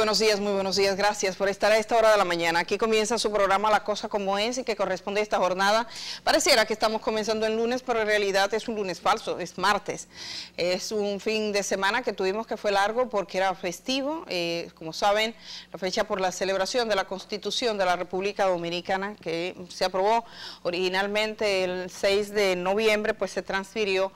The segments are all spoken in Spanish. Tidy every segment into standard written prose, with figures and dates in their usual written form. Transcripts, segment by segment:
muy buenos días, gracias por estar a esta hora de la mañana. Aquí comienza su programa La Cosa Como Es y que corresponde a esta jornada. Pareciera que estamos comenzando el lunes, pero en realidad es un lunes falso, es martes. Es un fin de semana que tuvimos que fue largo porque era festivo. Como saben, la fecha por la celebración de la Constitución de la República Dominicana, que se aprobó originalmente el 6 de noviembre, pues se transfirió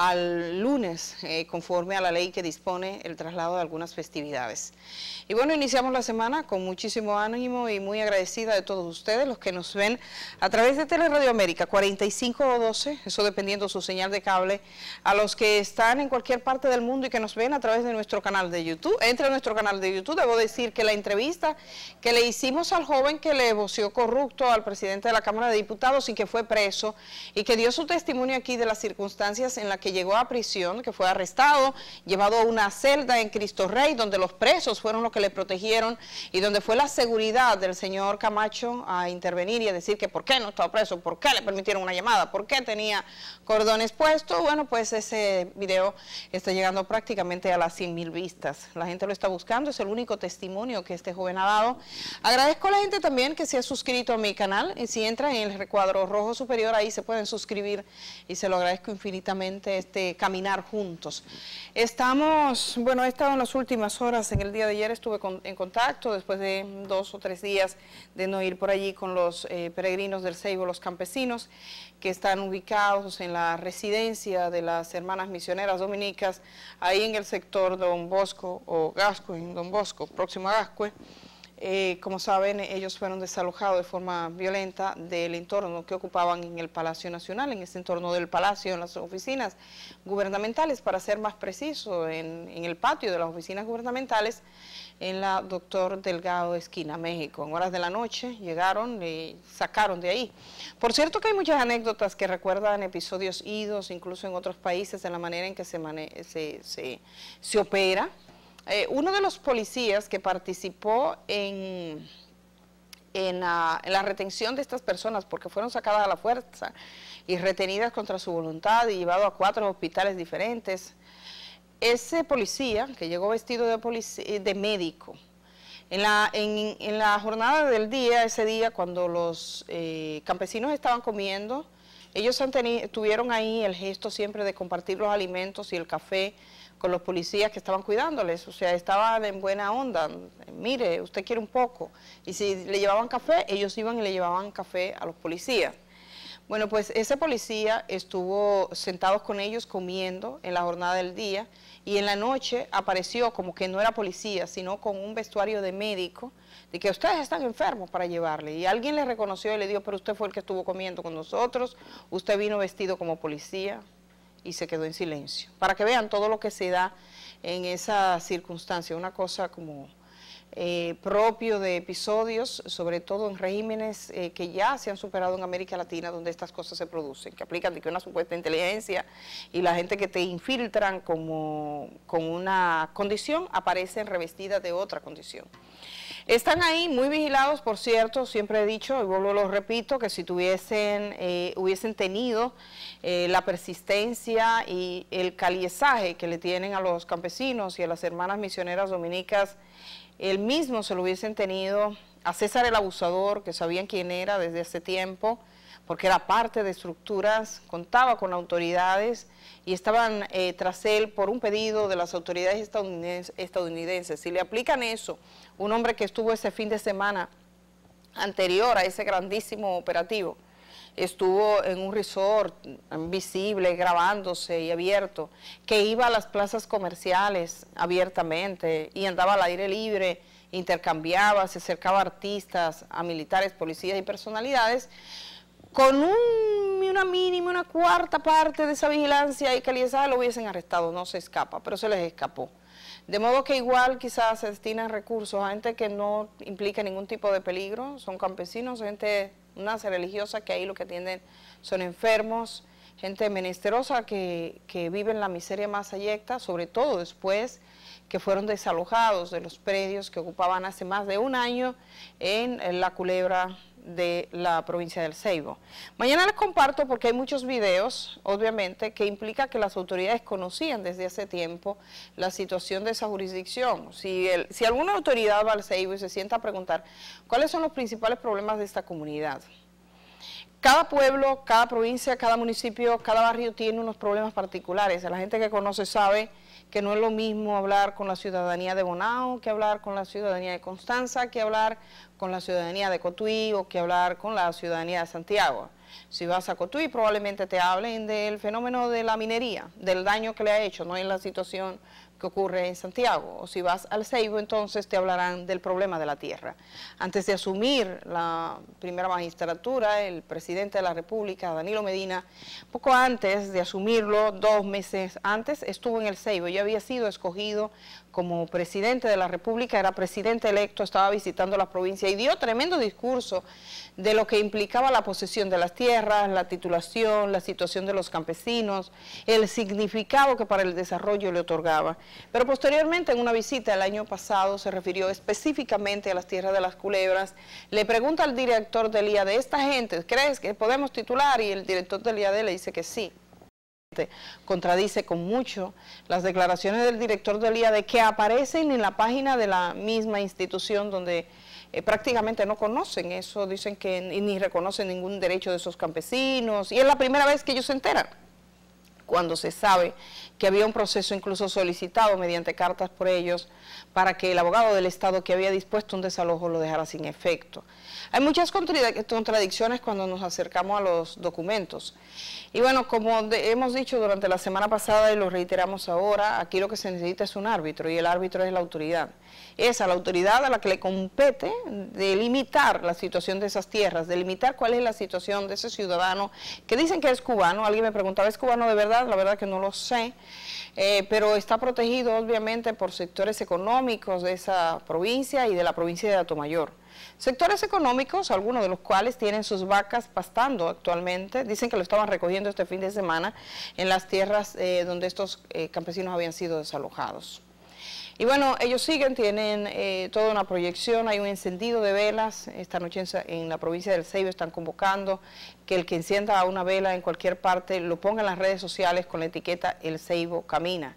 al lunes, conforme a la ley que dispone el traslado de algunas festividades. Y bueno, iniciamos la semana con muchísimo ánimo y muy agradecida de todos ustedes, los que nos ven a través de Teleradio América 45 o 12, eso dependiendo su señal de cable, a los que están en cualquier parte del mundo y que nos ven a través de nuestro canal de YouTube. Entre a nuestro canal de YouTube, debo decir que la entrevista que le hicimos al joven que le voció corrupto al presidente de la Cámara de Diputados y que fue preso y que dio su testimonio aquí de las circunstancias en las que llegó a prisión, que fue arrestado, llevado a una celda en Cristo Rey, donde los presos fueron los que le protegieron y donde fue la seguridad del señor Camacho a intervenir y a decir que por qué no estaba preso, por qué le permitieron una llamada, por qué tenía cordones puestos. Bueno, pues ese video está llegando prácticamente a las 100,000 vistas. La gente lo está buscando, es el único testimonio que este joven ha dado. Agradezco a la gente también que se ha suscrito a mi canal y si entran en el recuadro rojo superior, ahí se pueden suscribir y se lo agradezco infinitamente este caminar juntos. Estamos, bueno, he estado en las últimas horas, en el día de ayer estuve en contacto después de 2 o 3 días de no ir por allí con los peregrinos del Ceibo, los campesinos que están ubicados en la residencia de las hermanas misioneras dominicas, ahí en el sector Don Bosco o Gascue, en Don Bosco, próximo a Gascue. Como saben, ellos fueron desalojados de forma violenta del entorno que ocupaban en el Palacio Nacional, en ese entorno del Palacio, en las oficinas gubernamentales, para ser más preciso, en el patio de las oficinas gubernamentales, en la Doctor Delgado esquina México. En horas de la noche llegaron y sacaron de ahí. Por cierto que hay muchas anécdotas que recuerdan episodios idos, incluso en otros países, de la manera en que se opera. Uno de los policías que participó en la retención de estas personas, porque fueron sacadas a la fuerza y retenidas contra su voluntad y llevadas a 4 hospitales diferentes, ese policía que llegó vestido de médico, en la jornada del día, ese día cuando los campesinos estaban comiendo, ellos tuvieron ahí el gesto siempre de compartir los alimentos y el café con los policías que estaban cuidándoles, o sea, estaban en buena onda. Mire, usted quiere un poco, y si le llevaban café, ellos iban y le llevaban café a los policías. Bueno, pues ese policía estuvo sentado con ellos comiendo en la jornada del día, y en la noche apareció como que no era policía, sino con un vestuario de médico, de que ustedes están enfermos para llevarle, y alguien le reconoció y le dijo, pero usted fue el que estuvo comiendo con nosotros, usted vino vestido como policía, y se quedó en silencio, para que vean todo lo que se da en esa circunstancia, una cosa como propio de episodios, sobre todo en regímenes que ya se han superado en América Latina, donde estas cosas se producen, que aplican de que una supuesta inteligencia y la gente que te infiltran como con una condición aparecen revestidas de otra condición. Están ahí muy vigilados, por cierto, siempre he dicho, y vuelvo lo repito, que si hubiesen tenido la persistencia y el caliezaje que le tienen a los campesinos y a las hermanas misioneras dominicas, él mismo se lo hubiesen tenido a César el Abusador, que sabían quién era desde hace tiempo, porque era parte de estructuras, contaba con autoridades y estaban tras él por un pedido de las autoridades estadounidenses. Si le aplican eso, un hombre que estuvo ese fin de semana anterior a ese grandísimo operativo, estuvo en un resort visible, grabándose y abierto, que iba a las plazas comerciales abiertamente y andaba al aire libre, intercambiaba, se acercaba a artistas, a militares, policías y personalidades, con una cuarta parte de esa vigilancia y calidad lo hubiesen arrestado, no se escapa, pero se les escapó. De modo que igual quizás se destinan recursos a gente que no implica ningún tipo de peligro, son campesinos, gente, una religiosa que ahí lo que atienden son enfermos, gente menesterosa que vive en la miseria más abyecta, sobre todo después que fueron desalojados de los predios que ocupaban hace más de un año en La Culebra de la provincia del Ceibo. Mañana les comparto porque hay muchos videos, obviamente, que implica que las autoridades conocían desde hace tiempo la situación de esa jurisdicción. Si alguna autoridad va al Ceibo y se sienta a preguntar cuáles son los principales problemas de esta comunidad. Cada pueblo, cada provincia, cada municipio, cada barrio tiene unos problemas particulares. La gente que conoce sabe que no es lo mismo hablar con la ciudadanía de Bonao que hablar con la ciudadanía de Constanza, que hablar con la ciudadanía de Cotuí o que hablar con la ciudadanía de Santiago. Si vas a Cotuí probablemente te hablen del fenómeno de la minería, del daño que le ha hecho, no en la situación que ocurre en Santiago. O si vas al Ceibo, entonces te hablarán del problema de la tierra. Antes de asumir la primera magistratura, el presidente de la República, Danilo Medina, poco antes de asumirlo, 2 meses antes, estuvo en el Ceibo. Ya había sido escogido como presidente de la República, era presidente electo, estaba visitando la provincia y dio tremendo discurso de lo que implicaba la posesión de las tierras, la titulación, la situación de los campesinos, el significado que para el desarrollo le otorgaba. Pero posteriormente, en una visita el año pasado, se refirió específicamente a las tierras de las culebras. Le pregunta al director del IAD, ¿esta gente crees que podemos titular? Y el director del IAD le dice que sí. Contradice con mucho las declaraciones del director del IAD que aparecen en la página de la misma institución donde prácticamente no conocen eso, dicen que ni reconocen ningún derecho de esos campesinos y es la primera vez que ellos se enteran, cuando se sabe que había un proceso incluso solicitado mediante cartas por ellos para que el abogado del Estado que había dispuesto un desalojo lo dejara sin efecto. Hay muchas contradicciones cuando nos acercamos a los documentos. Y bueno, como hemos dicho durante la semana pasada y lo reiteramos ahora, aquí lo que se necesita es un árbitro y el árbitro es la autoridad. Es a la autoridad a la que le compete delimitar la situación de esas tierras, delimitar cuál es la situación de ese ciudadano que dicen que es cubano. Alguien me preguntaba, ¿es cubano de verdad? La verdad que no lo sé, pero está protegido obviamente por sectores económicos de esa provincia y de la provincia de Atomayor. Sectores económicos, algunos de los cuales tienen sus vacas pastando actualmente, dicen que lo estaban recogiendo este fin de semana en las tierras donde estos campesinos habían sido desalojados. Y bueno, ellos siguen, tienen toda una proyección, hay un encendido de velas, esta noche en la provincia del Ceibo están convocando que el que encienda una vela en cualquier parte lo ponga en las redes sociales con la etiqueta El Ceibo Camina.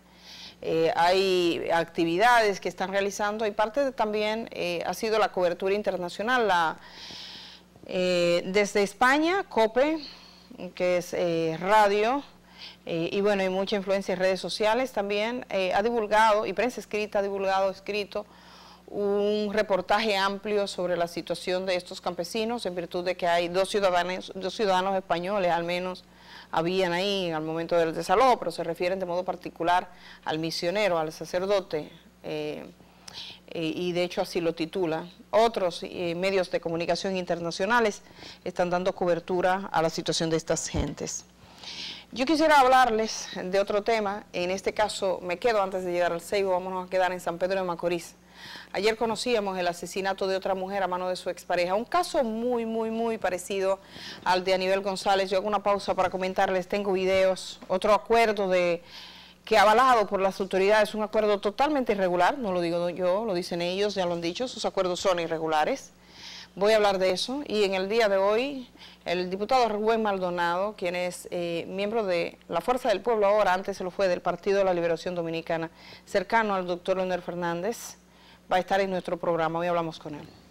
Hay actividades que están realizando y parte también ha sido la cobertura internacional. Desde España, COPE, que es radio, y bueno, hay mucha influencia en redes sociales también, ha divulgado, y prensa escrita ha divulgado, escrito, un reportaje amplio sobre la situación de estos campesinos, en virtud de que hay dos ciudadanos españoles al menos, habían ahí al momento del desalojo, pero se refieren de modo particular al misionero, al sacerdote, y de hecho así lo titula. Otros medios de comunicación internacionales están dando cobertura a la situación de estas gentes. Yo quisiera hablarles de otro tema, en este caso me quedo antes de llegar al Ceibo, vámonos a quedar en San Pedro de Macorís. Ayer conocíamos el asesinato de otra mujer a mano de su expareja, un caso muy parecido al de Aníbal González. Yo hago una pausa para comentarles, tengo videos, otro acuerdo que avalado por las autoridades, un acuerdo totalmente irregular, no lo digo yo, lo dicen ellos, ya lo han dicho, sus acuerdos son irregulares. Voy a hablar de eso y en el día de hoy el diputado Rubén Maldonado, quien es miembro de la Fuerza del Pueblo ahora, antes se lo fue del Partido de la Liberación Dominicana, cercano al doctor Leonel Fernández, va a estar en nuestro programa, hoy hablamos con él.